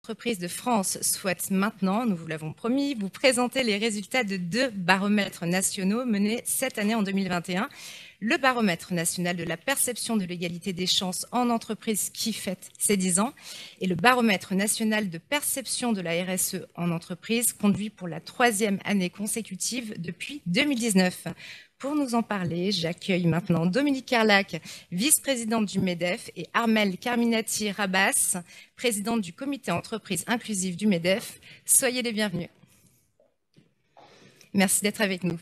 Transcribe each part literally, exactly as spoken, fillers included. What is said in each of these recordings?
Entreprises de France souhaite maintenant, nous vous l'avons promis, vous présenter les résultats de deux baromètres nationaux menés cette année en deux mille vingt et un. Le baromètre national de la perception de l'égalité des chances en entreprise qui fête ses dix ans et le baromètre national de perception de la R S E en entreprise conduit pour la troisième année consécutive depuis deux mille dix-neuf. Pour nous en parler, j'accueille maintenant Dominique Carlac, vice-présidente du MEDEF, et Armelle Carminati-Rabas, présidente du comité entreprise inclusive du MEDEF. Soyez les bienvenus. Merci d'être avec nous.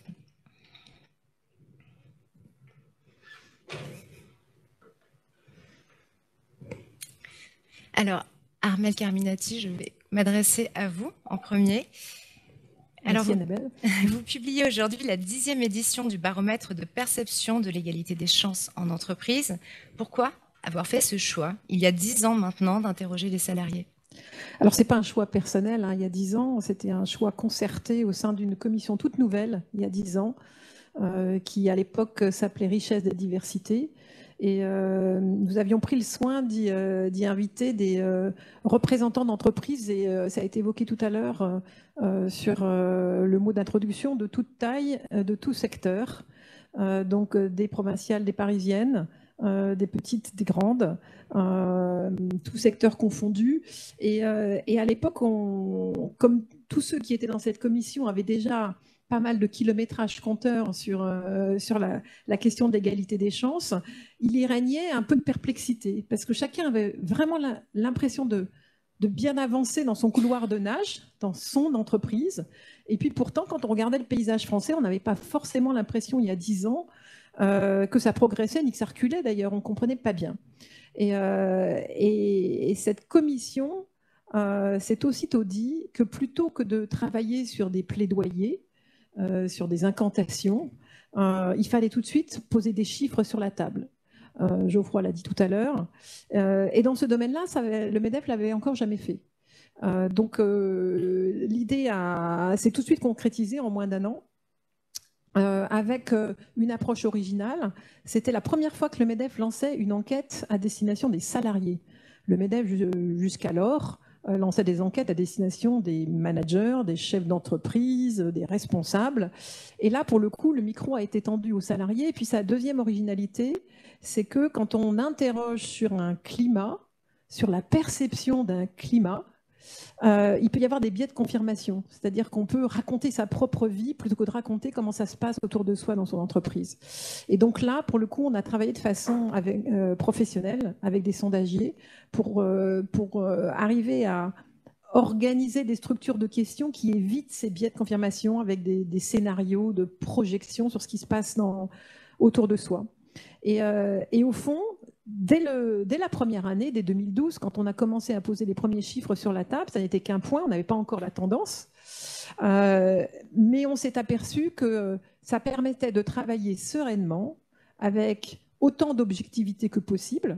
Alors, Armelle Carminati, je vais m'adresser à vous en premier. Alors, vous, vous publiez aujourd'hui la dixième édition du baromètre de perception de l'égalité des chances en entreprise. Pourquoi avoir fait ce choix, il y a dix ans maintenant, d'interroger les salariés? Alors, ce n'est pas un choix personnel. Hein. Il y a dix ans, c'était un choix concerté au sein d'une commission toute nouvelle, il y a dix ans, euh, qui à l'époque s'appelait Richesse et Diversité. Et euh, nous avions pris le soin d'y euh, inviter des euh, représentants d'entreprises, et euh, ça a été évoqué tout à l'heure euh, sur euh, le mot d'introduction, de toute taille, euh, de tout secteur, euh, donc euh, des provinciales, des parisiennes, euh, des petites, des grandes, euh, tout secteur confondu. Et, euh, et à l'époque, comme tous ceux qui étaient dans cette commission avaient déjà pas mal de kilométrage compteur sur, euh, sur la, la question de l'égalité des chances, il y régnait un peu de perplexité, parce que chacun avait vraiment l'impression de, de bien avancer dans son couloir de nage, dans son entreprise. Et puis pourtant, quand on regardait le paysage français, on n'avait pas forcément l'impression, il y a dix ans, euh, que ça progressait, ni que ça reculait d'ailleurs, on ne comprenait pas bien. Et, euh, et, et cette commission euh, s'est aussitôt dit que plutôt que de travailler sur des plaidoyers, Euh, sur des incantations, euh, il fallait tout de suite poser des chiffres sur la table. Euh, Geoffroy l'a dit tout à l'heure. Euh, et dans ce domaine-là, le MEDEF l'avait encore jamais fait. Euh, donc euh, l'idée s'est tout de suite concrétisée en moins d'un an. Euh, avec euh, une approche originale. C'était la première fois que le MEDEF lançait une enquête à destination des salariés. Le MEDEF, jusqu'alors, euh, lançait des enquêtes à destination des managers, des chefs d'entreprise, des responsables. Et là, pour le coup, le micro a été tendu aux salariés. Et puis sa deuxième originalité, c'est que quand on interroge sur un climat, sur la perception d'un climat, Euh, il peut y avoir des biais de confirmation, c'est-à-dire qu'on peut raconter sa propre vie plutôt que de raconter comment ça se passe autour de soi dans son entreprise. Et donc là, pour le coup, on a travaillé de façon avec, euh, professionnelle avec des sondagiers pour, euh, pour euh, arriver à organiser des structures de questions qui évitent ces biais de confirmation avec des, des scénarios de projection sur ce qui se passe dans, autour de soi. Et, euh, et au fond, dès, le, dès la première année, dès deux mille douze, quand on a commencé à poser les premiers chiffres sur la table, ça n'était qu'un point, on n'avait pas encore la tendance, euh, mais on s'est aperçu que ça permettait de travailler sereinement, avec autant d'objectivité que possible,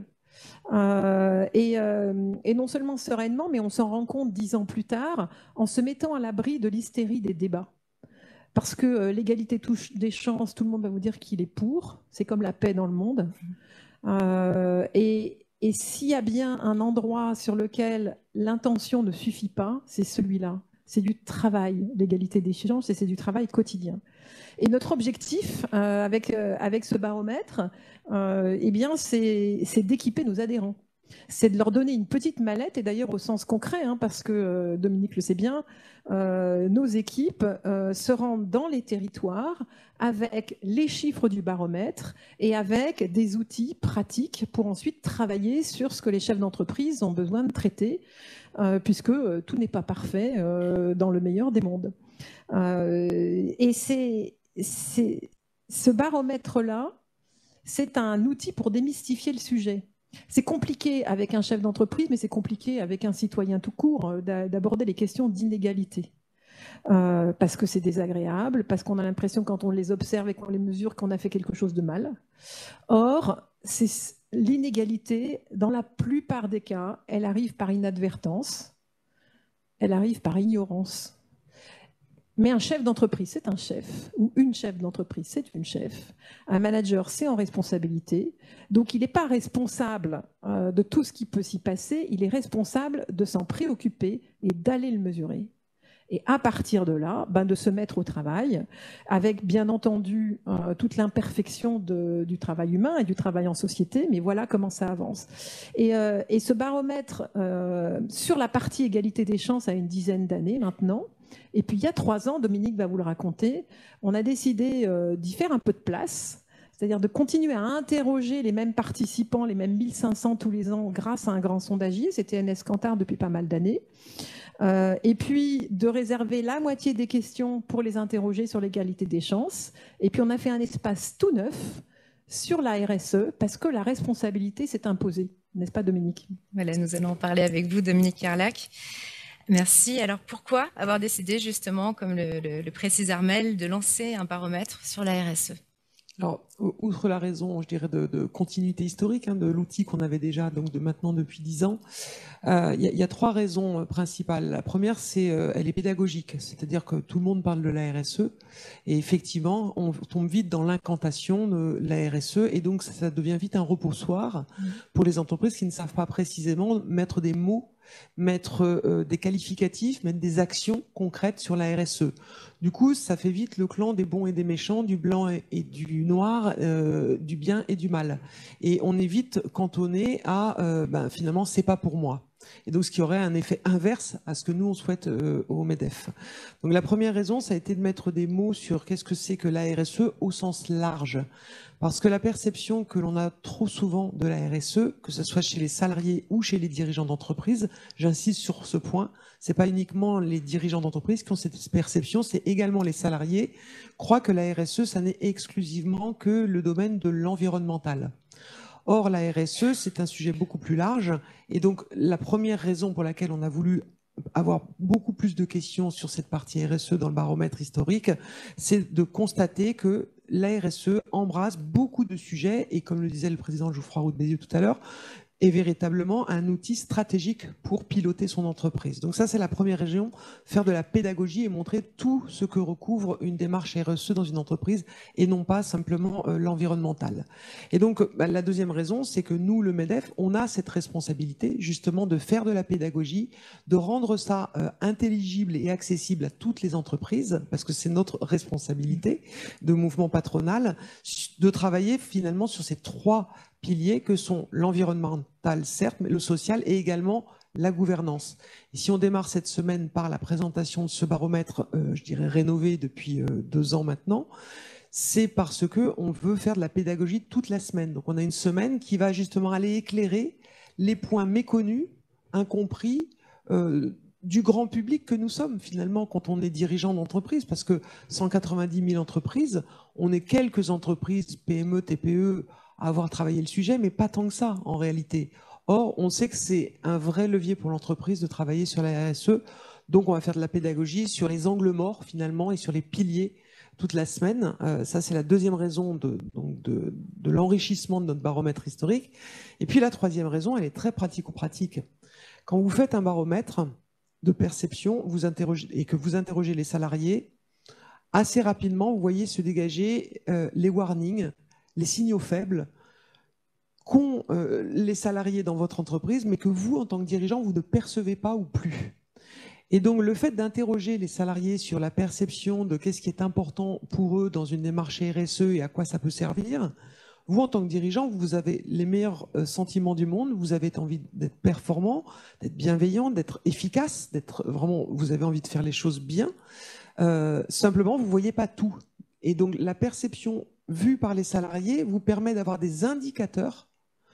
euh, et, euh, et non seulement sereinement, mais on s'en rend compte dix ans plus tard, en se mettant à l'abri de l'hystérie des débats. Parce que euh, l'égalité des chances, tout le monde va vous dire qu'il est pour. C'est comme la paix dans le monde. Euh, et et s'il y a bien un endroit sur lequel l'intention ne suffit pas, c'est celui-là. C'est du travail, l'égalité des chances, et c'est du travail quotidien. Et notre objectif euh, avec, euh, avec ce baromètre, euh, eh bien, c'est d'équiper nos adhérents. C'est de leur donner une petite mallette, et d'ailleurs au sens concret, hein, parce que euh, Dominique le sait bien, euh, nos équipes euh, se rendent dans les territoires avec les chiffres du baromètre et avec des outils pratiques pour ensuite travailler sur ce que les chefs d'entreprise ont besoin de traiter, euh, puisque euh, tout n'est pas parfait euh, dans le meilleur des mondes. Euh, et c'est ce baromètre-là, c'est un outil pour démystifier le sujet. C'est compliqué avec un chef d'entreprise, mais c'est compliqué avec un citoyen tout court d'aborder les questions d'inégalité. Euh, parce que c'est désagréable, parce qu'on a l'impression quand on les observe et qu'on les mesure qu'on a fait quelque chose de mal. Or, l'inégalité, dans la plupart des cas, elle arrive par inadvertance, elle arrive par ignorance. Mais un chef d'entreprise, c'est un chef, ou une chef d'entreprise, c'est une chef. Un manager, c'est en responsabilité. Donc, il n'est pas responsable euh, de tout ce qui peut s'y passer, il est responsable de s'en préoccuper et d'aller le mesurer. Et à partir de là, ben de se mettre au travail, avec bien entendu euh, toute l'imperfection du travail humain et du travail en société, mais voilà comment ça avance. Et, euh, et ce baromètre euh, sur la partie égalité des chances a une dizaine d'années maintenant. Et puis il y a trois ans, Dominique va vous le raconter, on a décidé euh, d'y faire un peu de place, c'est-à-dire de continuer à interroger les mêmes participants, les mêmes mille cinq cents tous les ans grâce à un grand sondagier, c'était N S Kantar depuis pas mal d'années. Euh, et puis de réserver la moitié des questions pour les interroger sur l'égalité des chances. Et puis on a fait un espace tout neuf sur la R S E parce que la responsabilité s'est imposée, n'est-ce pas Dominique? Voilà, nous allons en parler avec vous, Dominique Carlac. Merci. Alors pourquoi avoir décidé justement, comme le, le, le précise Armelle, de lancer un baromètre sur la R S E? Alors, outre la raison, je dirais, de, de continuité historique, hein, de l'outil qu'on avait déjà donc de maintenant depuis dix ans, euh, il y, y a trois raisons principales. La première, c'est euh, elle est pédagogique, c'est-à-dire que tout le monde parle de la R S E, et effectivement, on tombe vite dans l'incantation de la R S E, et donc ça, ça devient vite un repoussoir pour les entreprises qui ne savent pas précisément mettre des mots, mettre euh, des qualificatifs, mettre des actions concrètes sur la R S E. Du coup, ça fait vite le clan des bons et des méchants, du blanc et, et du noir, euh, du bien et du mal. Et on est vite cantonné à euh, ben, finalement, c'est pas pour moi. Et donc, ce qui aurait un effet inverse à ce que nous, on souhaite euh, au MEDEF. Donc, la première raison, ça a été de mettre des mots sur qu'est-ce que c'est que la R S E au sens large. Parce que la perception que l'on a trop souvent de la R S E, que ce soit chez les salariés ou chez les dirigeants d'entreprise, j'insiste sur ce point, c'est pas uniquement les dirigeants d'entreprise qui ont cette perception, c'est également les salariés, croient que la R S E, ça n'est exclusivement que le domaine de l'environnemental. Or, la R S E, c'est un sujet beaucoup plus large. Et donc, la première raison pour laquelle on a voulu avoir beaucoup plus de questions sur cette partie R S E dans le baromètre historique, c'est de constater que la R S E embrasse beaucoup de sujets et, comme le disait le président Geoffroy Roux de Bézieux tout à l'heure, est véritablement un outil stratégique pour piloter son entreprise. Donc ça, c'est la première région, faire de la pédagogie et montrer tout ce que recouvre une démarche R S E dans une entreprise et non pas simplement euh, l'environnemental. Et donc, bah, la deuxième raison, c'est que nous, le MEDEF, on a cette responsabilité justement de faire de la pédagogie, de rendre ça euh, intelligible et accessible à toutes les entreprises, parce que c'est notre responsabilité de mouvement patronal, de travailler finalement sur ces trois piliers que sont l'environnemental, certes, mais le social et également la gouvernance. Et si on démarre cette semaine par la présentation de ce baromètre, euh, je dirais rénové depuis euh, deux ans maintenant, c'est parce que on veut faire de la pédagogie toute la semaine. Donc on a une semaine qui va justement aller éclairer les points méconnus, incompris, euh, du grand public que nous sommes finalement quand on est dirigeant d'entreprise, parce que cent quatre-vingt-dix mille entreprises, on est quelques entreprises P M E, T P E à avoir travaillé le sujet, mais pas tant que ça en réalité. Or, on sait que c'est un vrai levier pour l'entreprise de travailler sur la R S E, donc on va faire de la pédagogie sur les angles morts finalement et sur les piliers toute la semaine. Euh, ça, c'est la deuxième raison de, donc de, de l'enrichissement de notre baromètre historique. Et puis la troisième raison, elle est très pratico-pratique. Quand vous faites un baromètre de perception vous interrogez, et que vous interrogez les salariés, assez rapidement, vous voyez se dégager euh, les warnings, les signaux faibles qu'ont euh, les salariés dans votre entreprise, mais que vous, en tant que dirigeant, vous ne percevez pas ou plus. Et donc, le fait d'interroger les salariés sur la perception de qu'est-ce qui est important pour eux dans une démarche R S E et à quoi ça peut servir, vous, en tant que dirigeant, vous avez les meilleurs euh, sentiments du monde, vous avez envie d'être performant, d'être bienveillant, d'être efficace, d'être vraiment, vous avez envie de faire les choses bien. Euh, simplement, vous ne voyez pas tout. Et donc, la perception vue par les salariés vous permet d'avoir des indicateurs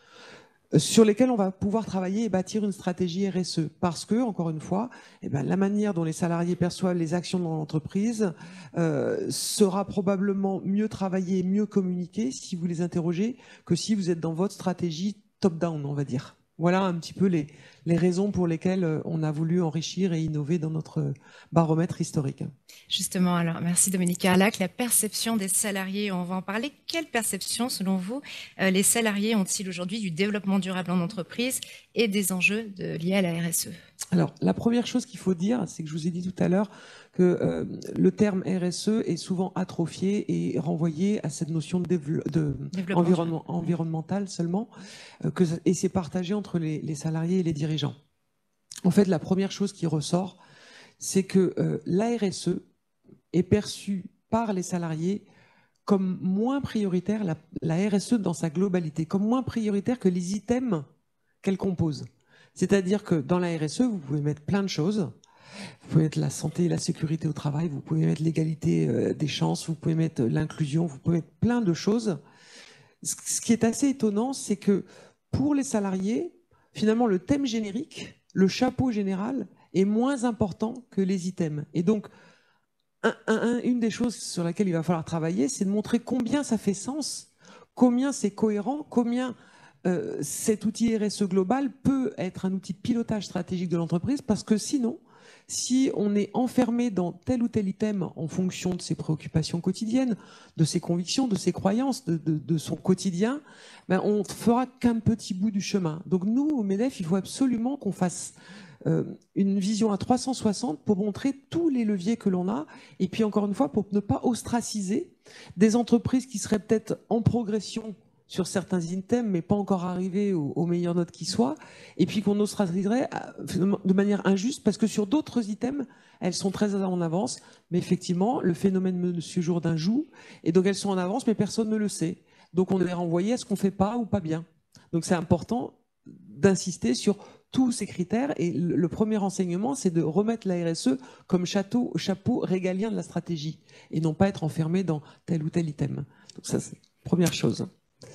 sur lesquels on va pouvoir travailler et bâtir une stratégie R S E. Parce que, encore une fois, eh ben, la manière dont les salariés perçoivent les actions dans l'entreprise euh, sera probablement mieux travaillée, mieux communiquée si vous les interrogez que si vous êtes dans votre stratégie top-down, on va dire. Voilà un petit peu les, les raisons pour lesquelles on a voulu enrichir et innover dans notre baromètre historique. Justement, alors merci Dominique Carlac, la perception des salariés, on va en parler. Quelle perception, selon vous, euh, les salariés ont-ils aujourd'hui du développement durable en entreprise et des enjeux de, liés à la R S E? Alors, la première chose qu'il faut dire, c'est que je vous ai dit tout à l'heure que euh, le terme R S E est souvent atrophié et renvoyé à cette notion de, de environnement, environnemental seulement, euh, que, et c'est partagé entre les, les salariés et les dirigeants. En fait, la première chose qui ressort, c'est que euh, la R S E est perçue par les salariés comme moins prioritaire, la, la R S E dans sa globalité, comme moins prioritaire que les items qu'elle compose. C'est-à-dire que dans la R S E, vous pouvez mettre plein de choses. Vous pouvez mettre la santé et la sécurité au travail, vous pouvez mettre l'égalité euh, des chances, vous pouvez mettre l'inclusion, vous pouvez mettre plein de choses. Ce qui est assez étonnant, c'est que pour les salariés, finalement, le thème générique, le chapeau général, est moins important que les items. Et donc, un, un, une des choses sur laquelle il va falloir travailler, c'est de montrer combien ça fait sens, combien c'est cohérent, combien euh, cet outil R S E global peut être un outil de pilotage stratégique de l'entreprise, parce que sinon, si on est enfermé dans tel ou tel item en fonction de ses préoccupations quotidiennes, de ses convictions, de ses croyances, de, de, de son quotidien, ben on ne fera qu'un petit bout du chemin. Donc nous, au MEDEF, il faut absolument qu'on fasse euh, une vision à trois cent soixante pour montrer tous les leviers que l'on a, et puis encore une fois, pour ne pas ostraciser des entreprises qui seraient peut-être en progression sur certains items, mais pas encore arrivés aux, aux meilleures notes qui soient, et puis qu'on ostraciserait de manière injuste, parce que sur d'autres items, elles sont très en avance, mais effectivement, le phénomène Monsieur Jourdain joue, et donc elles sont en avance, mais personne ne le sait. Donc on est renvoyé à ce qu'on ne fait pas ou pas bien. Donc c'est important d'insister sur tous ces critères, et le, le premier enseignement, c'est de remettre la R S E comme château, chapeau régalien de la stratégie, et non pas être enfermé dans tel ou tel item. Donc ça, c'est la première chose.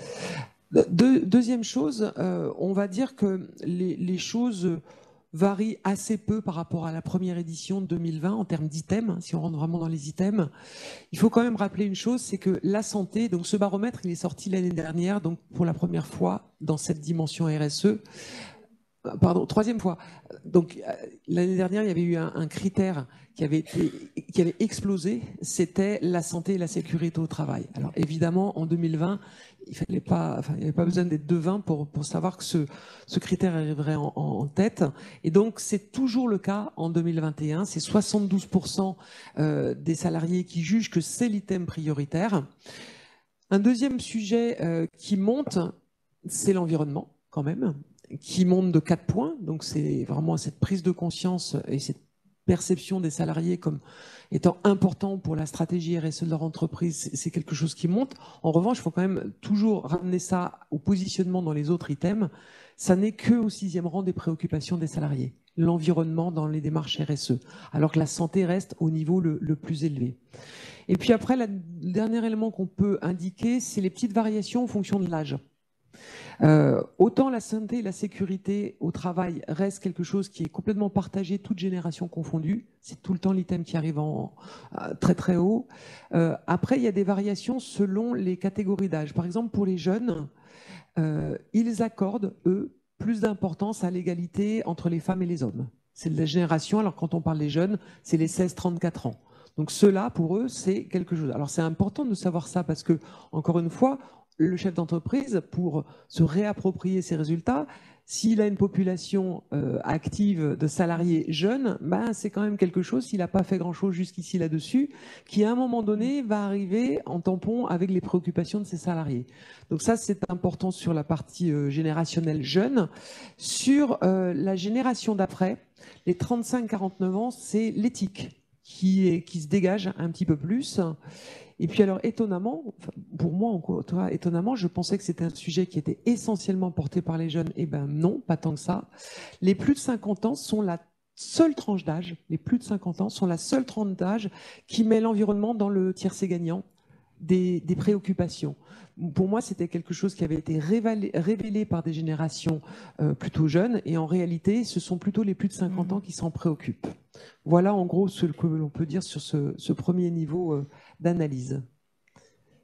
De, deuxième chose, euh, on va dire que les, les choses varient assez peu par rapport à la première édition de deux mille vingt en termes d'items, si on rentre vraiment dans les items. Il faut quand même rappeler une chose, c'est que la santé, donc ce baromètre, il est sorti l'année dernière, donc pour la première fois dans cette dimension R S E. Pardon, troisième fois. Donc l'année dernière, il y avait eu un, un critère qui avait, été, qui avait explosé, c'était la santé et la sécurité au travail. Alors évidemment, en deux mille vingt, il fallait pas, enfin, il n'y avait pas besoin d'être devin pour, pour savoir que ce, ce critère arriverait en, en, en tête. Et donc c'est toujours le cas en deux mille vingt et un. C'est soixante-douze pour cent euh, des salariés qui jugent que c'est l'item prioritaire. Un deuxième sujet euh, qui monte, c'est l'environnement quand même, qui monte de quatre points. Donc c'est vraiment cette prise de conscience et cette perception des salariés comme étant important pour la stratégie R S E de leur entreprise, c'est quelque chose qui monte. En revanche, il faut quand même toujours ramener ça au positionnement dans les autres items. Ça n'est que au sixième rang des préoccupations des salariés, l'environnement dans les démarches R S E, alors que la santé reste au niveau le, le plus élevé. Et puis après, la, le dernier élément qu'on peut indiquer, c'est les petites variations en fonction de l'âge. Euh, autant la santé et la sécurité au travail reste quelque chose qui est complètement partagé, toutes générations confondues. C'est tout le temps l'item qui arrive en, euh, très très haut. Euh, après, il y a des variations selon les catégories d'âge. Par exemple, pour les jeunes, euh, ils accordent, eux, plus d'importance à l'égalité entre les femmes et les hommes. C'est de la génération, alors quand on parle des jeunes, c'est les seize trente-quatre ans. Donc ceux-là, pour eux, c'est quelque chose. Alors c'est important de savoir ça parce que, encore une fois, le chef d'entreprise, pour se réapproprier ses résultats, s'il a une population euh, active de salariés jeunes, ben, c'est quand même quelque chose, s'il n'a pas fait grand-chose jusqu'ici là-dessus, qui à un moment donné va arriver en tampon avec les préoccupations de ses salariés. Donc ça, c'est important sur la partie euh, générationnelle jeune. Sur euh, la génération d'après, les trente-cinq quarante-neuf ans, c'est l'éthique qui, est, qui se dégage un petit peu plus. Et puis alors, étonnamment, pour moi, encore, toi, étonnamment, je pensais que c'était un sujet qui était essentiellement porté par les jeunes. Eh ben non, pas tant que ça. Les plus de cinquante ans sont la seule tranche d'âge, les plus de cinquante ans sont la seule tranche d'âge qui met l'environnement dans le tiercé gagnant des, des préoccupations. Pour moi, c'était quelque chose qui avait été révélé, révélé par des générations euh, plutôt jeunes, et en réalité, ce sont plutôt les plus de cinquante ans qui s'en préoccupent. Voilà en gros ce que l'on peut dire sur ce, ce premier niveau euh, d'analyse.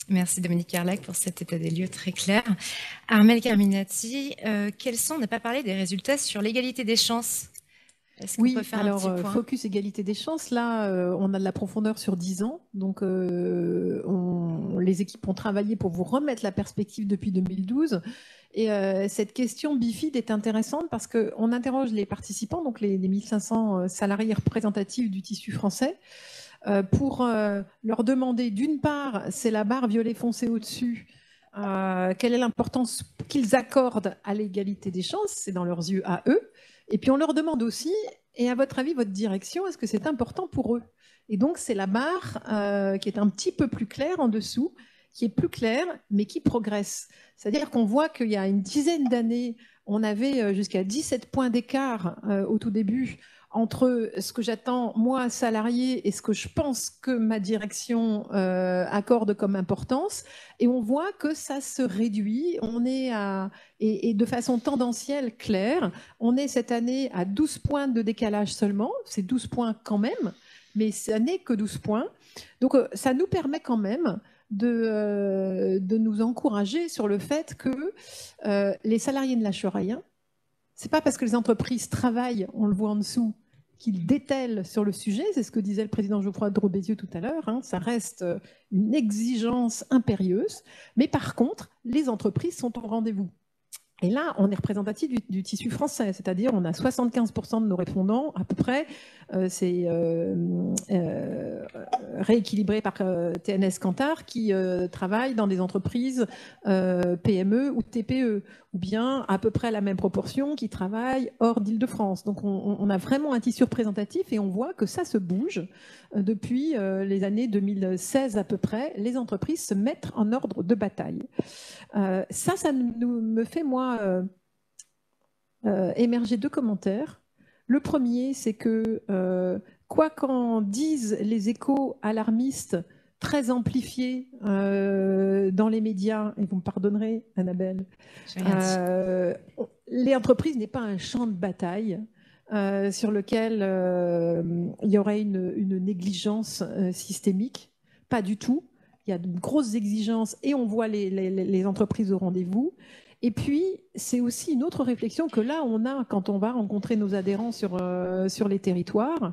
Merci Dominique Carlac pour cet état des lieux très clair. Armelle Carminati, euh, quels sont, on n'a pas parlé des résultats sur l'égalité des chances. Oui, alors focus égalité des chances, là euh, on a de la profondeur sur dix ans, donc euh, on, les équipes ont travaillé pour vous remettre la perspective depuis deux mille douze. Et euh, cette question bifide est intéressante parce qu'on interroge les participants, donc les, les mille cinq cents salariés représentatifs du tissu français, euh, pour euh, leur demander, d'une part, c'est la barre violet foncé au-dessus, euh, quelle est l'importance qu'ils accordent à l'égalité des chances, c'est dans leurs yeux à eux. Et puis on leur demande aussi, et à votre avis, votre direction, est-ce que c'est important pour eux? Et donc c'est la barre euh, qui est un petit peu plus claire en dessous, qui est plus claire, mais qui progresse. C'est-à-dire qu'on voit qu'il y a une dizaine d'années, on avait jusqu'à dix-sept points d'écart euh, au tout début entre ce que j'attends, moi, salarié, et ce que je pense que ma direction euh, accorde comme importance. Et on voit que ça se réduit. On est à, et, et de façon tendancielle, claire, on est cette année à douze points de décalage seulement. C'est douze points quand même, mais ça n'est que douze points. Donc, ça nous permet quand même de, euh, de nous encourager sur le fait que euh, les salariés ne lâchent rien. C'est pas parce que les entreprises travaillent, on le voit en dessous, qu'ils détellent sur le sujet. C'est ce que disait le président Geoffroy de Robézieux tout à l'heure. Hein. Ça reste une exigence impérieuse. Mais par contre, les entreprises sont au rendez-vous. Et là, on est représentatif du, du tissu français, c'est-à-dire on a soixante-quinze pour cent de nos répondants, à peu près, euh, c'est euh, euh, rééquilibré par euh, T N S Kantar, qui euh, travaillent dans des entreprises euh, P M E ou T P E, ou bien à peu près la même proportion qui travaillent hors d'Île-de-France. Donc on, on a vraiment un tissu représentatif et on voit que ça se bouge. Depuis euh, les années deux mille seize à peu près, les entreprises se mettent en ordre de bataille. Euh, ça, ça nous, me fait, moi, euh, euh, émerger deux commentaires. Le premier, c'est que, euh, quoi qu'en disent les échos alarmistes très amplifiés euh, dans les médias, et vous me pardonnerez, Annabelle, euh, les entreprises n'est pas un champ de bataille euh, sur lequel euh, il y aurait une, une négligence euh, systémique. Pas du tout. Il y a de grosses exigences et on voit les, les, les entreprises au rendez-vous. Et puis, c'est aussi une autre réflexion que là, on a quand on va rencontrer nos adhérents sur, euh, sur les territoires.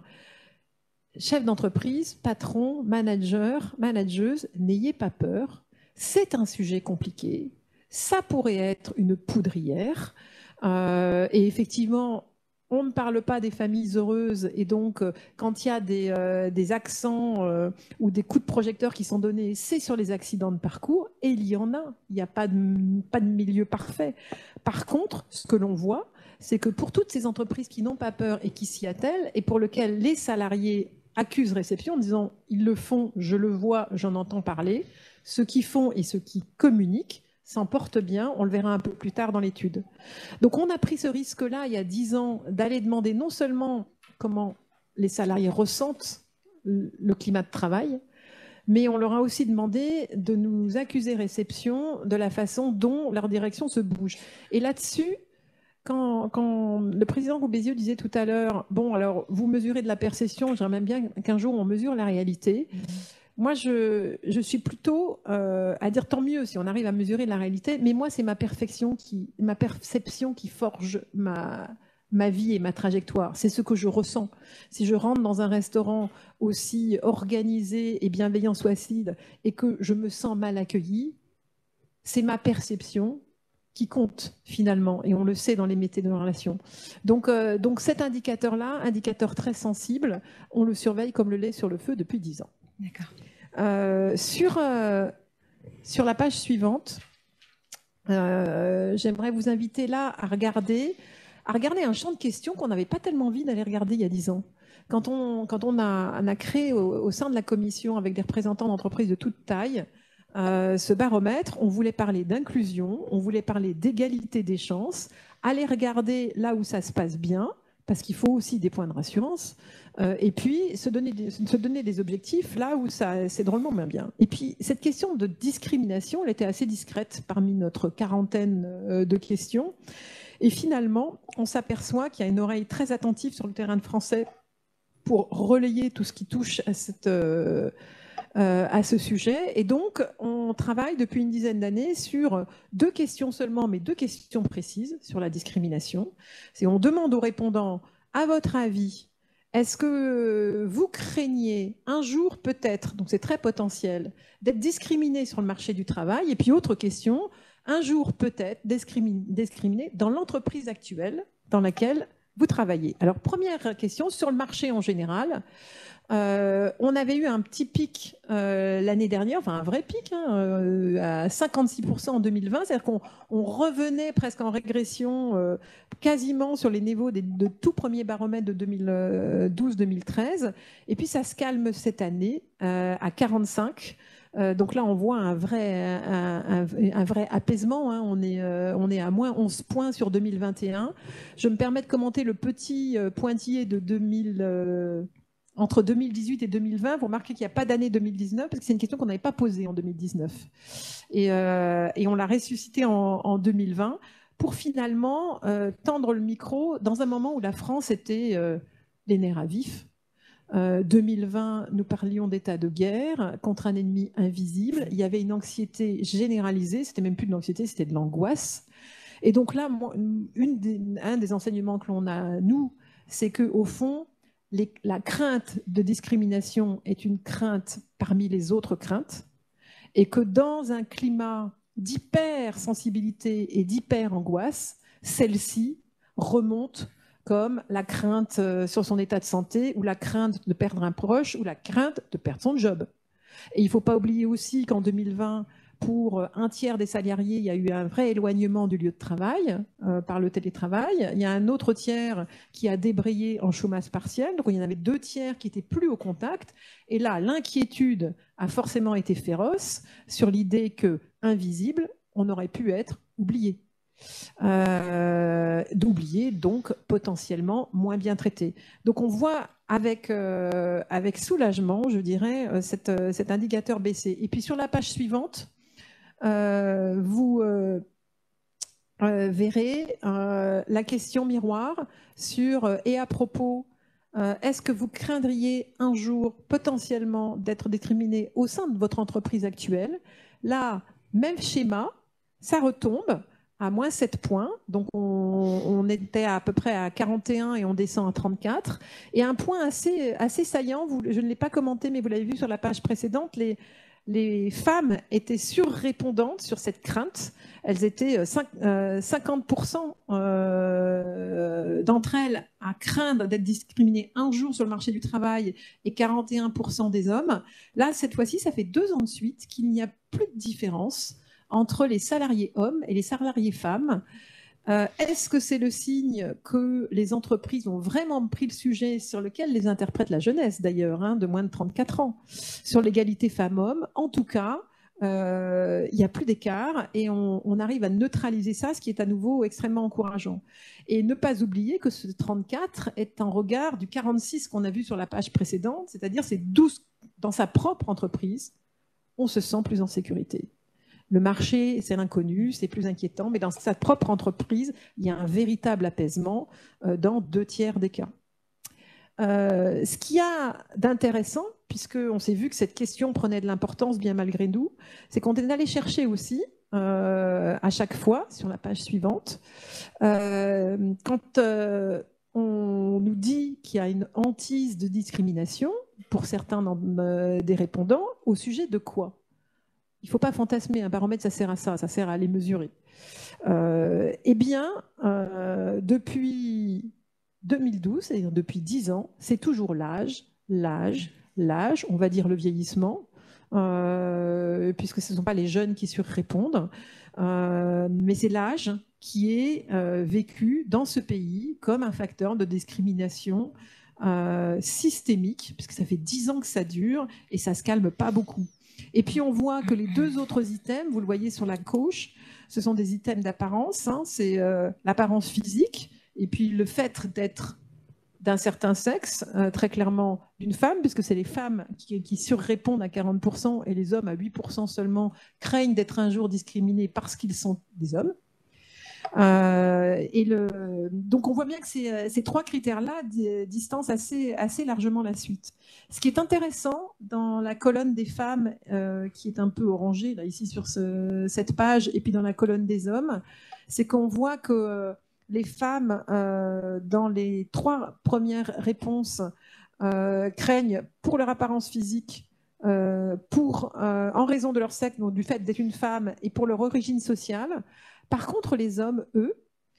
Chefs d'entreprise, patrons, managers, manageuses, n'ayez pas peur. C'est un sujet compliqué. Ça pourrait être une poudrière. Euh, et effectivement, on ne parle pas des familles heureuses et donc euh, quand il y a des, euh, des accents euh, ou des coups de projecteur qui sont donnés, c'est sur les accidents de parcours et il y en a. Il n'y a pas de, pas de milieu parfait. Par contre, ce que l'on voit, c'est que pour toutes ces entreprises qui n'ont pas peur et qui s'y attellent et pour lesquelles les salariés accusent réception en disant « ils le font, je le vois, j'en entends parler », ceux qui font et ceux qui communiquent s'en portent bien, on le verra un peu plus tard dans l'étude. Donc on a pris ce risque-là il y a dix ans d'aller demander non seulement comment les salariés ressentent le climat de travail, mais on leur a aussi demandé de nous accuser réception de la façon dont leur direction se bouge. Et là-dessus, quand, quand le président Robézieux disait tout à l'heure, bon alors vous mesurez de la perception, j'aimerais même bien qu'un jour on mesure la réalité. Mmh. Moi, je, je suis plutôt euh, à dire tant mieux si on arrive à mesurer la réalité, mais moi, c'est ma perfection qui, ma perception qui forge ma, ma vie et ma trajectoire. C'est ce que je ressens. Si je rentre dans un restaurant aussi organisé et bienveillant soit-il et que je me sens mal accueillie, c'est ma perception qui compte finalement, et on le sait dans les métiers de relation. Donc, euh, donc cet indicateur-là, indicateur très sensible, on le surveille comme le lait sur le feu depuis dix ans. D'accord. Euh, sur, euh, sur la page suivante, euh, j'aimerais vous inviter là à regarder, à regarder un champ de questions qu'on n'avait pas tellement envie d'aller regarder il y a dix ans. Quand on, quand on, a, on a créé au, au sein de la commission avec des représentants d'entreprises de toute taille euh, ce baromètre, on voulait parler d'inclusion, on voulait parler d'égalité des chances, aller regarder là où ça se passe bien, parce qu'il faut aussi des points de rassurance, euh, et puis se donner, des, se donner des objectifs là où ça c'est drôlement bien bien. Et puis cette question de discrimination, elle était assez discrète parmi notre quarantaine euh, de questions. Et finalement, on s'aperçoit qu'il y a une oreille très attentive sur le terrain de français pour relayer tout ce qui touche à cette, euh, euh, à ce sujet. Et donc, on travaille depuis une dizaine d'années sur deux questions seulement, mais deux questions précises sur la discrimination. C'est on demande aux répondants, à votre avis, est-ce que vous craignez un jour peut-être, donc c'est très potentiel, d'être discriminé sur le marché du travail? Et puis autre question, un jour peut-être discriminé dans l'entreprise actuelle dans laquelle vous travaillez. Alors première question, sur le marché en général, euh, on avait eu un petit pic euh, l'année dernière, enfin un vrai pic, hein, euh, à cinquante-six pour cent en deux mille vingt, c'est-à-dire qu'on on revenait presque en régression euh, quasiment sur les niveaux des, de tout premier baromètre de deux mille douze deux mille treize, et puis ça se calme cette année euh, à quarante-cinq. Euh, donc là, on voit un vrai, un, un, un vrai apaisement. Hein. On, est, euh, on est à moins onze points sur deux mille vingt et un. Je me permets de commenter le petit euh, pointillé de deux mille, euh, entre deux mille dix-huit et deux mille vingt. Vous remarquez qu'il n'y a pas d'année deux mille dix-neuf, parce que c'est une question qu'on n'avait pas posée en deux mille dix-neuf. Et, euh, et on l'a ressuscité en, en deux mille vingt pour finalement euh, tendre le micro dans un moment où la France était euh, les nerfs à vif. Euh, deux mille vingt, nous parlions d'état de guerre contre un ennemi invisible. Il y avait une anxiété généralisée, c'était même plus de l'anxiété, c'était de l'angoisse. Et donc là, une des, un des enseignements que l'on a, nous, c'est qu'au fond, les, la crainte de discrimination est une crainte parmi les autres craintes, et que dans un climat d'hypersensibilité et d'hyper-angoisse, celle-ci remonte comme la crainte sur son état de santé, ou la crainte de perdre un proche, ou la crainte de perdre son job. Et il ne faut pas oublier aussi qu'en deux mille vingt, pour un tiers des salariés, il y a eu un vrai éloignement du lieu de travail euh, par le télétravail. Il y a un autre tiers qui a débrayé en chômage partiel. Donc il y en avait deux tiers qui n'étaient plus au contact. Et là, l'inquiétude a forcément été féroce sur l'idée que, invisible, on aurait pu être oublié. Euh, d'oublier, donc potentiellement moins bien traité. Donc on voit avec, euh, avec soulagement, je dirais, euh, cette, euh, cet indicateur baisser. Et puis sur la page suivante, euh, vous euh, euh, verrez euh, la question miroir sur euh, et à propos, euh, est-ce que vous craindriez un jour potentiellement d'être discriminé au sein de votre entreprise actuelle? Là, même schéma, ça retombe à moins sept points, donc on, on était à peu près à quarante et un et on descend à trente-quatre. Et un point assez, assez saillant, vous, je ne l'ai pas commenté, mais vous l'avez vu sur la page précédente, les, les femmes étaient surrépondantes sur cette crainte. Elles étaient cinquante pour cent euh, d'entre elles à craindre d'être discriminées un jour sur le marché du travail et quarante et un pour cent des hommes. Là, cette fois-ci, ça fait deux ans de suite qu'il n'y a plus de différence entre les salariés hommes et les salariés femmes. Euh, Est-ce que c'est le signe que les entreprises ont vraiment pris le sujet sur lequel les interprète la jeunesse d'ailleurs, hein, de moins de trente-quatre ans, sur l'égalité femmes-hommes? En tout cas, euh, il n'y a plus d'écart et on, on arrive à neutraliser ça, ce qui est à nouveau extrêmement encourageant. Et ne pas oublier que ce trente-quatre est un regard du quarante-six qu'on a vu sur la page précédente, c'est-à-dire c'est douze dans sa propre entreprise, on se sent plus en sécurité. Le marché, c'est l'inconnu, c'est plus inquiétant, mais dans sa propre entreprise, il y a un véritable apaisement euh, dans deux tiers des cas. Euh, ce qu'il y a d'intéressant, puisqu'on s'est vu que cette question prenait de l'importance bien malgré nous, c'est qu'on est allé chercher aussi, euh, à chaque fois, sur la page suivante, euh, quand euh, on nous dit qu'il y a une hantise de discrimination, pour certains euh, des répondants, au sujet de quoi ? Il ne faut pas fantasmer, un baromètre, ça sert à ça, ça sert à les mesurer. Euh, eh bien, euh, depuis deux mille douze, c'est-à-dire depuis dix ans, c'est toujours l'âge, l'âge, l'âge, on va dire le vieillissement, euh, puisque ce ne sont pas les jeunes qui surrépondent, euh, mais c'est l'âge qui est euh, vécu dans ce pays comme un facteur de discrimination euh, systémique, puisque ça fait dix ans que ça dure et ça ne se calme pas beaucoup. Et puis on voit que les deux autres items, vous le voyez sur la gauche, ce sont des items d'apparence, hein, c'est euh, l'apparence physique, et puis le fait d'être d'un certain sexe, euh, très clairement d'une femme, puisque c'est les femmes qui, qui surrépondent à quarante pour cent et les hommes à huit pour cent seulement craignent d'être un jour discriminés parce qu'ils sont des hommes. Euh, et le, donc on voit bien que ces, ces trois critères-là distancent assez, assez largement la suite. Ce qui est intéressant dans la colonne des femmes, euh, qui est un peu orangée là, ici sur ce, cette page, et puis dans la colonne des hommes, c'est qu'on voit que les femmes, euh, dans les trois premières réponses, euh, craignent pour leur apparence physique, euh, pour, euh, en raison de leur sexe, donc du fait d'être une femme, et pour leur origine sociale. Par contre, les hommes, eux,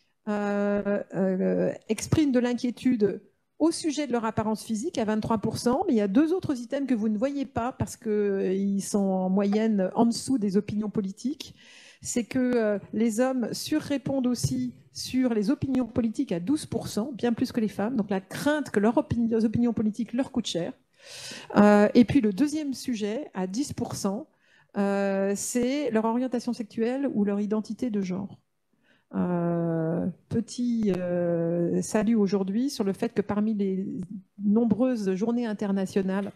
euh, euh, expriment de l'inquiétude au sujet de leur apparence physique à vingt-trois pour cent, mais il y a deux autres items que vous ne voyez pas parce qu'ils sont en moyenne en dessous des opinions politiques. C'est que euh, les hommes surrépondent aussi sur les opinions politiques à douze pour cent, bien plus que les femmes, donc la crainte que leur opinion, leurs opinions politiques leur coûtent cher. Euh, et puis le deuxième sujet, à dix pour cent, euh, c'est leur orientation sexuelle ou leur identité de genre. Euh, petit euh, salut aujourd'hui sur le fait que parmi les nombreuses journées internationales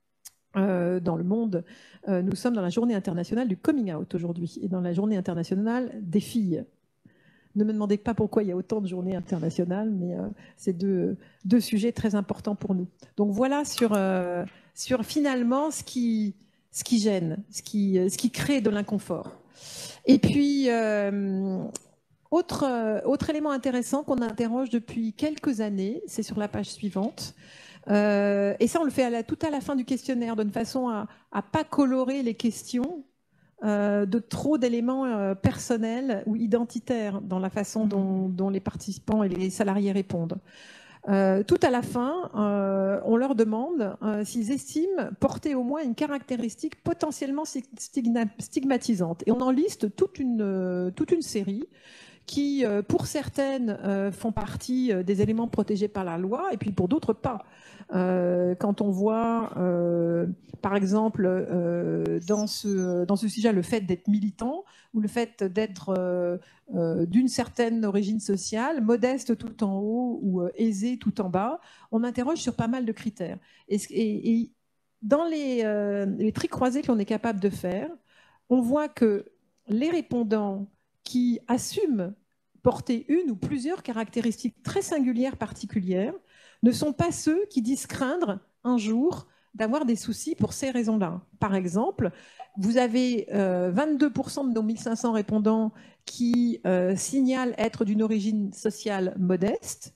euh, dans le monde, euh, nous sommes dans la journée internationale du coming out aujourd'hui et dans la journée internationale des filles. Ne me demandez pas pourquoi il y a autant de journées internationales, mais euh, c'est deux, deux sujets très importants pour nous. Donc voilà sur, euh, sur finalement ce qui, ce qui gêne, ce qui, ce qui crée de l'inconfort. Et puis, euh, autre, euh, autre élément intéressant qu'on interroge depuis quelques années, c'est sur la page suivante. Euh, et ça, on le fait à la, tout à la fin du questionnaire, de façon à ne pas colorer les questions euh, de trop d'éléments euh, personnels ou identitaires dans la façon dont, dont les participants et les salariés répondent. Euh, tout à la fin, euh, on leur demande euh, s'ils estiment porter au moins une caractéristique potentiellement stigmatisante. Et on en liste toute une, euh, toute une série qui, euh, pour certaines, euh, font partie euh, des éléments protégés par la loi, et puis pour d'autres, pas. Euh, quand on voit, euh, par exemple, euh, dans, ce, dans ce sujet, le fait d'être militant, ou le fait d'être euh, euh, d'une certaine origine sociale, modeste tout en haut, ou euh, aisé tout en bas, on interroge sur pas mal de critères. Et, et, et dans les, euh, les tri croisés que l'on est capable de faire, on voit que les répondants qui assument porter une ou plusieurs caractéristiques très singulières, particulières, ne sont pas ceux qui disent craindre un jour d'avoir des soucis pour ces raisons-là. Par exemple, vous avez euh, vingt-deux pour cent de nos mille cinq cents répondants qui euh, signalent être d'une origine sociale modeste,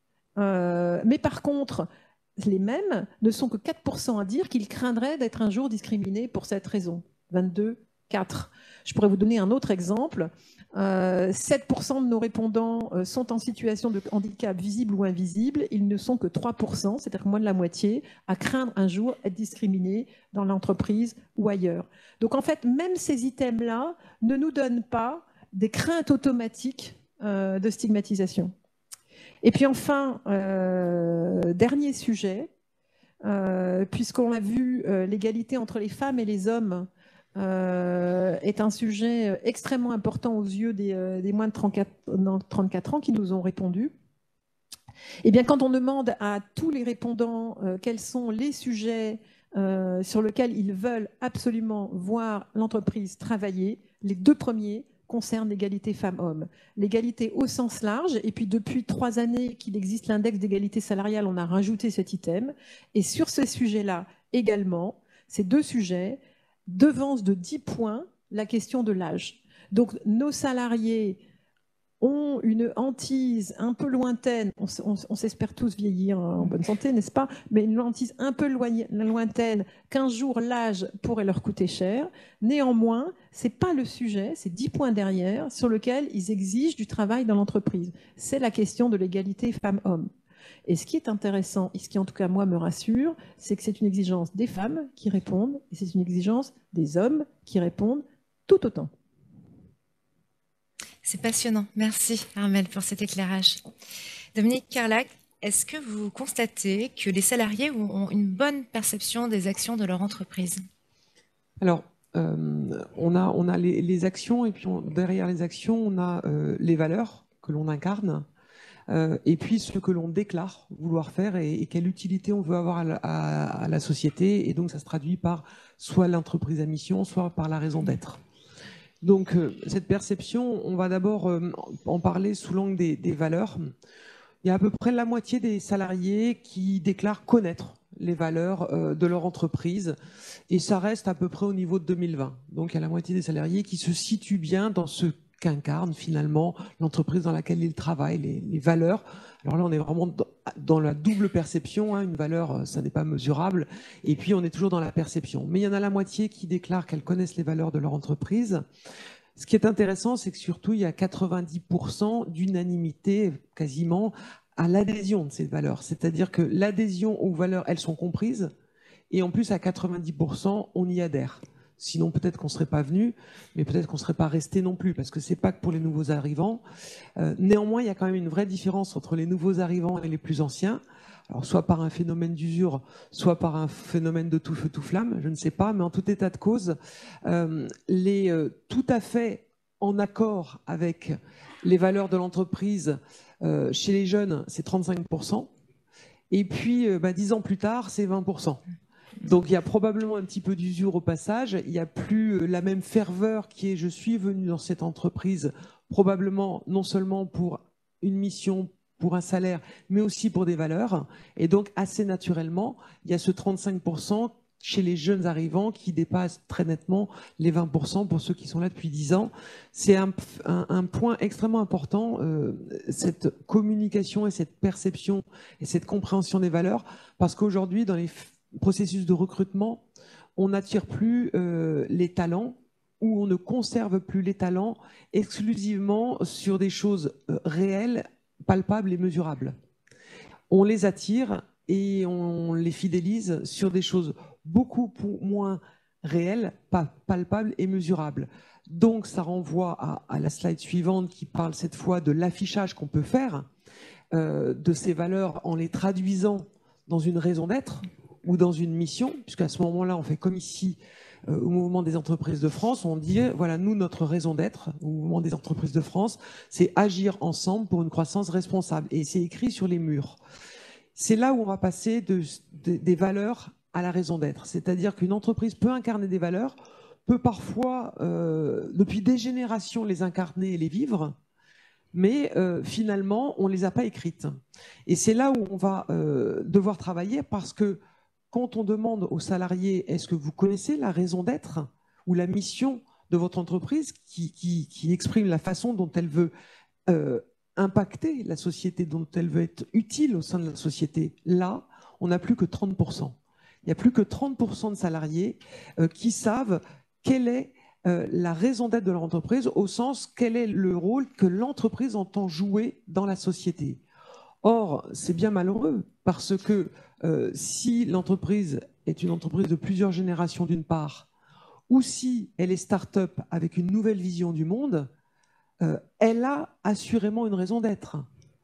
euh, mais par contre, les mêmes ne sont que quatre pour cent à dire qu'ils craindraient d'être un jour discriminés pour cette raison. vingt-deux, quatre. Je pourrais vous donner un autre exemple. Euh, sept pour cent de nos répondants euh, sont en situation de handicap visible ou invisible. Ils ne sont que trois pour cent, c'est-à-dire moins de la moitié, à craindre un jour être discriminés dans l'entreprise ou ailleurs. Donc en fait, même ces items-là ne nous donnent pas des craintes automatiques euh, de stigmatisation. Et puis enfin, euh, dernier sujet, euh, puisqu'on a vu euh, l'égalité entre les femmes et les hommes Euh, est un sujet extrêmement important aux yeux des, euh, des moins de trente-quatre ans qui nous ont répondu. Eh bien, quand on demande à tous les répondants euh, quels sont les sujets euh, sur lesquels ils veulent absolument voir l'entreprise travailler, les deux premiers concernent l'égalité femmes-hommes. L'égalité au sens large, et puis depuis trois années qu'il existe l'index d'égalité salariale, on a rajouté cet item. Et sur ces sujets-là également, ces deux sujets devance de dix points la question de l'âge. Donc nos salariés ont une hantise un peu lointaine, on, on, on s'espère tous vieillir en bonne santé, n'est-ce pas? Mais une hantise un peu lointaine qu'un jour l'âge pourrait leur coûter cher. Néanmoins, ce n'est pas le sujet, c'est dix points derrière, sur lequel ils exigent du travail dans l'entreprise. C'est la question de l'égalité femmes-hommes. Et ce qui est intéressant, et ce qui en tout cas moi me rassure, c'est que c'est une exigence des femmes qui répondent, et c'est une exigence des hommes qui répondent tout autant. C'est passionnant. Merci Armelle pour cet éclairage. Dominique Carlac, est-ce que vous constatez que les salariés ont une bonne perception des actions de leur entreprise? Alors, euh, on a, on a les, les actions, et puis on, derrière les actions, on a euh, les valeurs que l'on incarne. Euh, et puis ce que l'on déclare vouloir faire et, et quelle utilité on veut avoir à la, à, à la société. Et donc ça se traduit par soit l'entreprise à mission, soit par la raison d'être. Donc, euh, cette perception, on va d'abord euh, en parler sous l'angle des, des valeurs. Il y a à peu près la moitié des salariés qui déclarent connaître les valeurs euh, de leur entreprise, et ça reste à peu près au niveau de deux mille vingt. Donc, il y a la moitié des salariés qui se situent bien dans ce qu'incarne finalement l'entreprise dans laquelle ils travaillent, les, les valeurs. Alors là, on est vraiment dans, dans la double perception, hein. Une valeur, ça n'est pas mesurable, et puis on est toujours dans la perception. Mais il y en a la moitié qui déclarent qu'elles connaissent les valeurs de leur entreprise. Ce qui est intéressant, c'est que surtout, il y a quatre-vingt-dix pour cent d'unanimité, quasiment, à l'adhésion de ces valeurs. C'est-à-dire que l'adhésion aux valeurs, elles sont comprises, et en plus, à quatre-vingt-dix pour cent, on y adhère. Sinon, peut-être qu'on ne serait pas venu, mais peut-être qu'on ne serait pas resté non plus, parce que ce n'est pas que pour les nouveaux arrivants. Euh, néanmoins, il y a quand même une vraie différence entre les nouveaux arrivants et les plus anciens. Alors, soit par un phénomène d'usure, soit par un phénomène de tout feu, tout flamme, je ne sais pas, mais en tout état de cause, euh, les, euh, tout à fait en accord avec les valeurs de l'entreprise, euh, chez les jeunes, c'est trente-cinq pour cent, et puis euh, bah, dix ans plus tard, c'est vingt pour cent. Donc il y a probablement un petit peu d'usure au passage, il n'y a plus la même ferveur qui est « je suis venu dans cette entreprise », probablement non seulement pour une mission, pour un salaire, mais aussi pour des valeurs. Et donc assez naturellement, il y a ce trente-cinq pour cent chez les jeunes arrivants qui dépasse très nettement les vingt pour cent pour ceux qui sont là depuis dix ans. C'est un, un, un point extrêmement important, euh, cette communication et cette perception et cette compréhension des valeurs, parce qu'aujourd'hui, dans les processus de recrutement, on n'attire plus euh, les talents, ou on ne conserve plus les talents exclusivement sur des choses euh, réelles, palpables et mesurables. On les attire et on les fidélise sur des choses beaucoup moins réelles, pas palpables et mesurables. Donc ça renvoie à, à la slide suivante qui parle cette fois de l'affichage qu'on peut faire euh, de ces valeurs en les traduisant dans une raison d'être ou dans une mission, puisqu'à ce moment-là, on fait comme ici euh, au Mouvement des entreprises de France, on dit, voilà, nous, notre raison d'être au Mouvement des entreprises de France, c'est agir ensemble pour une croissance responsable. Et c'est écrit sur les murs. C'est là où on va passer de, de, des valeurs à la raison d'être. C'est-à-dire qu'une entreprise peut incarner des valeurs, peut parfois, euh, depuis des générations, les incarner et les vivre, mais euh, finalement, on ne les a pas écrites. Et c'est là où on va euh, devoir travailler, parce que quand on demande aux salariés, est-ce que vous connaissez la raison d'être ou la mission de votre entreprise qui, qui, qui exprime la façon dont elle veut euh, impacter la société, dont elle veut être utile au sein de la société, là, on n'a plus que trente pour cent. Il n'y a plus que trente pour cent de salariés euh, qui savent quelle est euh, la raison d'être de leur entreprise, au sens quel est le rôle que l'entreprise entend jouer dans la société. Or, c'est bien malheureux, parce que euh, si l'entreprise est une entreprise de plusieurs générations d'une part, ou si elle est start-up avec une nouvelle vision du monde, euh, elle a assurément une raison d'être.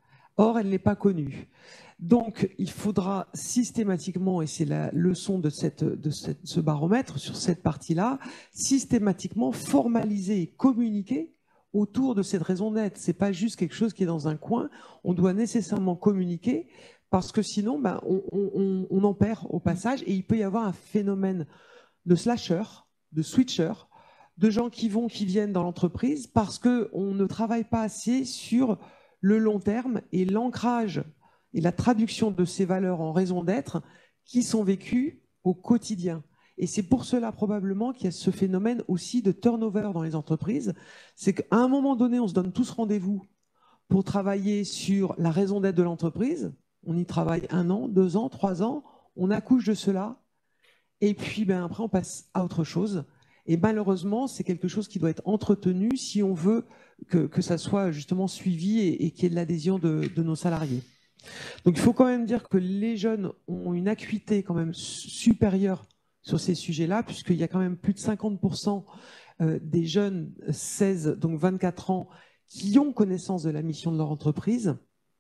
Or, elle n'est pas connue. Donc, il faudra systématiquement, et c'est la leçon de, cette, de cette, ce baromètre sur cette partie-là, systématiquement formaliser et communiquer autour de cette raison d'être. Ce n'est pas juste quelque chose qui est dans un coin, on doit nécessairement communiquer, parce que sinon, ben, on, on, on en perd au passage, et il peut y avoir un phénomène de slasher, de switcher, de gens qui vont, qui viennent dans l'entreprise, parce qu'on ne travaille pas assez sur le long terme et l'ancrage et la traduction de ces valeurs en raison d'être qui sont vécues au quotidien. Et c'est pour cela probablement qu'il y a ce phénomène aussi de turnover dans les entreprises. C'est qu'à un moment donné, on se donne tous rendez-vous pour travailler sur la raison d'être de l'entreprise. On y travaille un an, deux ans, trois ans, on accouche de cela, et puis ben, après on passe à autre chose. Et malheureusement, c'est quelque chose qui doit être entretenu si on veut que, que ça soit justement suivi et, et qu'il y ait de l'adhésion de, de nos salariés. Donc il faut quand même dire que les jeunes ont une acuité quand même supérieure sur ces sujets-là, puisqu'il y a quand même plus de cinquante pour cent des jeunes seize, donc vingt-quatre ans, qui ont connaissance de la mission de leur entreprise.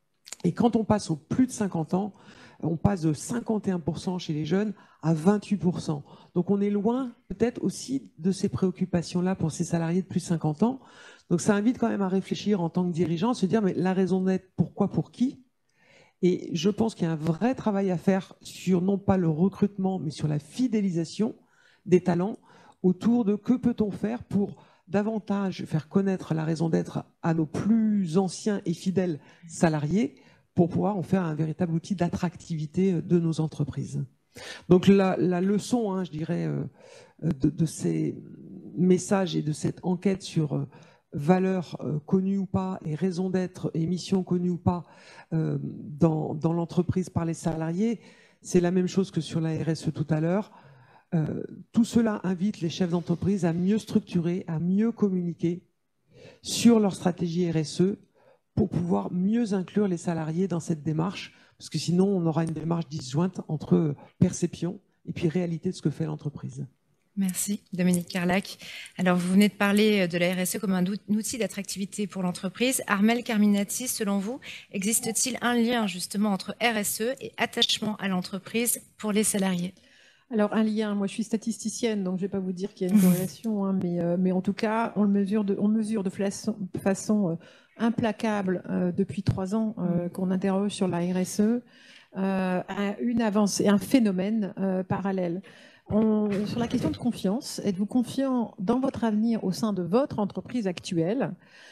Et quand on passe aux plus de cinquante ans, on passe de cinquante et un pour cent chez les jeunes à vingt-huit pour cent. Donc on est loin peut-être aussi de ces préoccupations-là pour ces salariés de plus de cinquante ans. Donc ça invite quand même à réfléchir en tant que dirigeant, à se dire mais la raison d'être, pourquoi, pour qui? Et je pense qu'il y a un vrai travail à faire sur non pas le recrutement, mais sur la fidélisation des talents autour de que peut-on faire pour davantage faire connaître la raison d'être à nos plus anciens et fidèles salariés pour pouvoir en faire un véritable outil d'attractivité de nos entreprises. Donc la, la leçon, hein, je dirais, de, de ces messages et de cette enquête sur valeurs connues ou pas et raison d'être et mission connue ou pas euh, dans, dans l'entreprise par les salariés, c'est la même chose que sur la R S E tout à l'heure. Euh, tout cela invite les chefs d'entreprise à mieux structurer, à mieux communiquer sur leur stratégie R S E pour pouvoir mieux inclure les salariés dans cette démarche, parce que sinon on aura une démarche disjointe entre perception et puis réalité de ce que fait l'entreprise. Merci Dominique Carlac. Alors vous venez de parler de la R S E comme un outil d'attractivité pour l'entreprise. Armelle Carminati, selon vous, existe-t-il un lien justement entre R S E et attachement à l'entreprise pour les salariés ? Alors un lien, moi je suis statisticienne, donc je ne vais pas vous dire qu'il y a une corrélation, hein, mais, euh, mais en tout cas, on le mesure de, on mesure de façon, façon euh, implacable euh, depuis trois ans euh, qu'on interroge sur la R S E, euh, une avancée, un phénomène euh, parallèle. On, sur la question de confiance, êtes-vous confiant dans votre avenir au sein de votre entreprise actuelle ?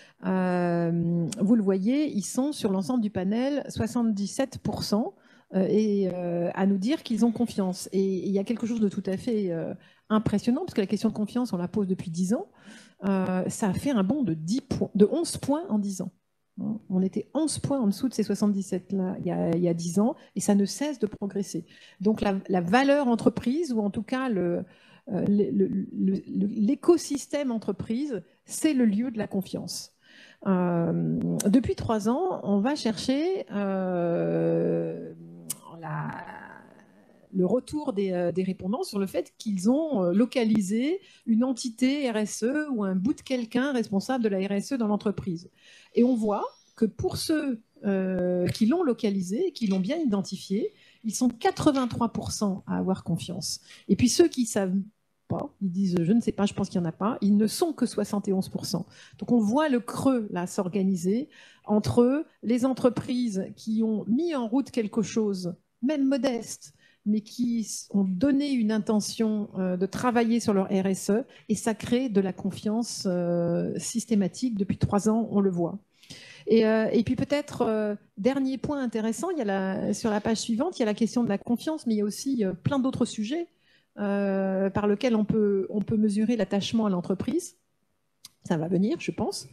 euh, Vous le voyez, ils sont sur l'ensemble du panel soixante-dix-sept pour cent euh, et euh, à nous dire qu'ils ont confiance. Et il y a quelque chose de tout à fait euh, impressionnant, parce que la question de confiance, on la pose depuis dix ans. Euh, ça a fait un bond de, dix points, de onze points en dix ans. On était onze points en dessous de ces soixante-dix-sept là il y a, il y a dix ans, et ça ne cesse de progresser. Donc la, la valeur entreprise, ou en tout cas le, euh, l'écosystème entreprise, c'est le lieu de la confiance. Euh, depuis trois ans, on va chercher euh, la, le retour des, euh, des répondants sur le fait qu'ils ont euh, localisé une entité R S E ou un bout de quelqu'un responsable de la R S E dans l'entreprise. Et on voit que pour ceux euh, qui l'ont localisé, qui l'ont bien identifié, ils sont quatre-vingt-trois pour cent à avoir confiance. Et puis ceux qui ne savent pas, ils disent « je ne sais pas, je pense qu'il n'y en a pas », ils ne sont que soixante et onze pour cent. Donc on voit le creux là s'organiser entre les entreprises qui ont mis en route quelque chose, même modeste, mais qui ont donné une intention euh, de travailler sur leur R S E, et ça crée de la confiance euh, systématique. Depuis trois ans, on le voit. Et, euh, et puis peut-être, euh, dernier point intéressant, il y a la, sur la page suivante, il y a la question de la confiance, mais il y a aussi euh, plein d'autres sujets euh, par lesquels on peut, on peut mesurer l'attachement à l'entreprise. Ça va venir, je pense,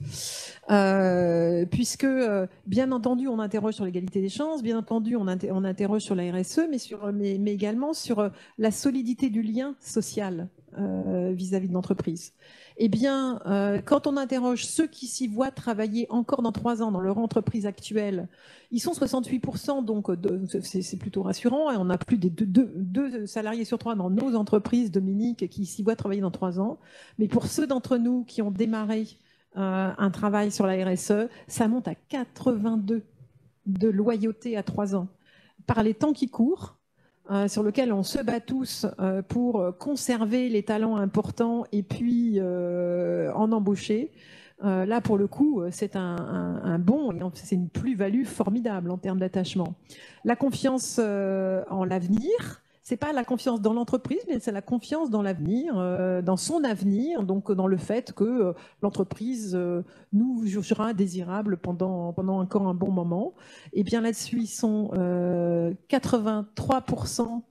euh, puisque, euh, bien entendu, on interroge sur l'égalité des chances, bien entendu, on, inter on interroge sur la R S E, mais, sur, mais, mais également sur euh, la solidité du lien social vis-à-vis euh, -vis de l'entreprise. Eh bien, euh, quand on interroge ceux qui s'y voient travailler encore dans trois ans dans leur entreprise actuelle, ils sont soixante-huit pour cent, donc c'est plutôt rassurant, et on a plus de deux, deux, deux salariés sur trois dans nos entreprises, Dominique, qui s'y voient travailler dans trois ans. Mais pour ceux d'entre nous qui ont démarré euh, un travail sur la R S E, ça monte à quatre-vingt-deux de loyauté à trois ans. Par les temps qui courent, Euh, sur lequel on se bat tous euh, pour conserver les talents importants et puis euh, en embaucher. Euh, là, pour le coup, c'est un, un, un bon, c'est une plus-value formidable en termes d'attachement. La confiance euh, en l'avenir, c'est pas la confiance dans l'entreprise, mais c'est la confiance dans l'avenir, euh, dans son avenir, donc dans le fait que euh, l'entreprise euh, nous jugera désirable pendant, pendant encore un bon moment. Et bien là-dessus, ils sont euh, quatre-vingt-trois pour cent.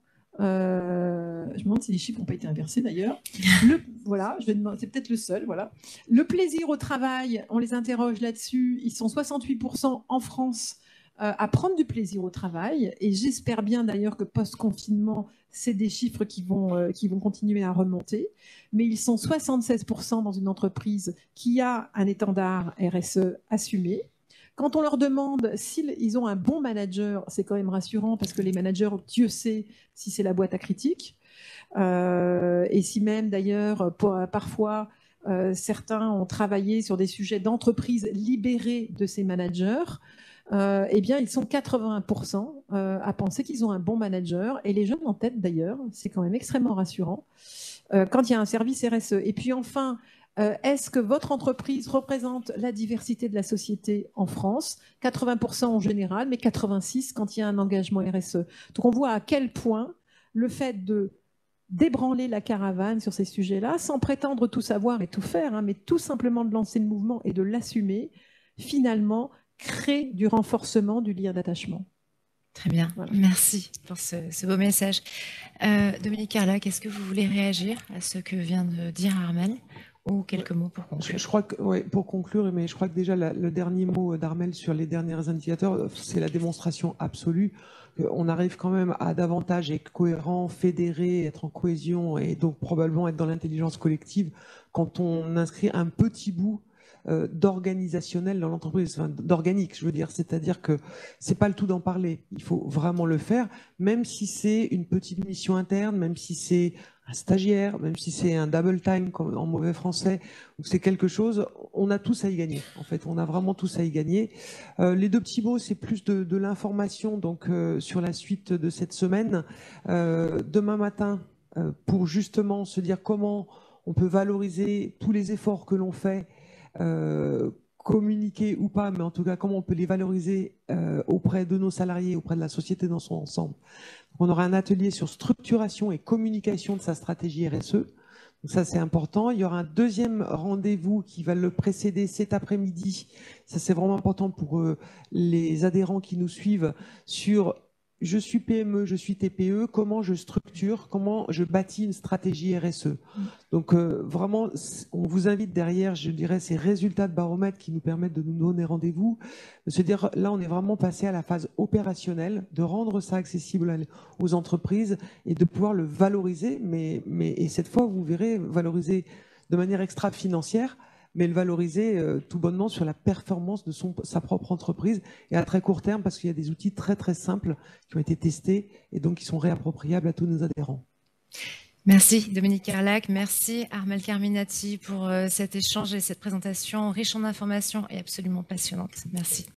Euh, je me demande si les chiffres n'ont pas été inversés d'ailleurs. Voilà, c'est peut-être le seul. Voilà. Le plaisir au travail, on les interroge là-dessus. Ils sont soixante-huit pour cent en France à prendre du plaisir au travail, et j'espère bien d'ailleurs que post-confinement, c'est des chiffres qui vont, euh, qui vont continuer à remonter, mais ils sont soixante-seize pour cent dans une entreprise qui a un étendard R S E assumé. Quand on leur demande s'ils ont un bon manager, c'est quand même rassurant, parce que les managers, Dieu sait si c'est la boîte à critiques, euh, et si même d'ailleurs, parfois, euh, certains ont travaillé sur des sujets d'entreprise libérés de ces managers, Euh, eh bien, ils sont quatre-vingts pour cent euh, à penser qu'ils ont un bon manager, et les jeunes en tête d'ailleurs, c'est quand même extrêmement rassurant euh, quand il y a un service R S E. Et puis enfin, euh, est-ce que votre entreprise représente la diversité de la société en France? quatre-vingts pour cent en général, mais quatre-vingt-six pour cent quand il y a un engagement R S E. Donc on voit à quel point le fait de d'ébranler la caravane sur ces sujets-là, sans prétendre tout savoir et tout faire, hein, mais tout simplement de lancer le mouvement et de l'assumer, finalement, crée du renforcement du lien d'attachement. Très bien, voilà. Merci pour ce, ce beau message. Euh, Dominique Carlac, est-ce que vous voulez réagir à ce que vient de dire Armelle, ou quelques mots pour conclure? Je, je crois que, ouais, pour conclure, mais je crois que déjà la, le dernier mot d'Armelle sur les derniers indicateurs, c'est la démonstration absolue. On arrive quand même à davantage être cohérent, fédéré, être en cohésion et donc probablement être dans l'intelligence collective quand on inscrit un petit bout euh, d'organisationnel dans l'entreprise, enfin, d'organique, je veux dire. C'est-à-dire que c'est pas le tout d'en parler. Il faut vraiment le faire, même si c'est une petite mission interne, même si c'est un stagiaire, même si c'est un double time comme en mauvais français, ou c'est quelque chose, on a tous à y gagner. En fait, on a vraiment tous à y gagner. Euh, les deux petits mots, c'est plus de, de l'information donc euh, sur la suite de cette semaine. Euh, demain matin, euh, pour justement se dire comment on peut valoriser tous les efforts que l'on fait, euh, communiquer ou pas, mais en tout cas comment on peut les valoriser euh, auprès de nos salariés, auprès de la société dans son ensemble. On aura un atelier sur structuration et communication de sa stratégie R S E. Donc ça, c'est important. Il y aura un deuxième rendez-vous qui va le précéder cet après-midi. Ça, c'est vraiment important pour euh, les adhérents qui nous suivent sur je suis P M E, je suis T P E, comment je structure, comment je bâtis une stratégie R S E. Donc euh, vraiment, on vous invite derrière, je dirais, ces résultats de baromètre qui nous permettent de nous donner rendez-vous, de se dire, là, on est vraiment passé à la phase opérationnelle, de rendre ça accessible aux entreprises et de pouvoir le valoriser, mais, mais et cette fois, vous verrez, valoriser de manière extra-financière, mais le valoriser euh, tout bonnement sur la performance de son, sa propre entreprise et à très court terme parce qu'il y a des outils très très simples qui ont été testés et donc qui sont réappropriables à tous nos adhérents. Merci Dominique Carlac, merci Armelle Carminati pour euh, cet échange et cette présentation riche en informations et absolument passionnante. Merci.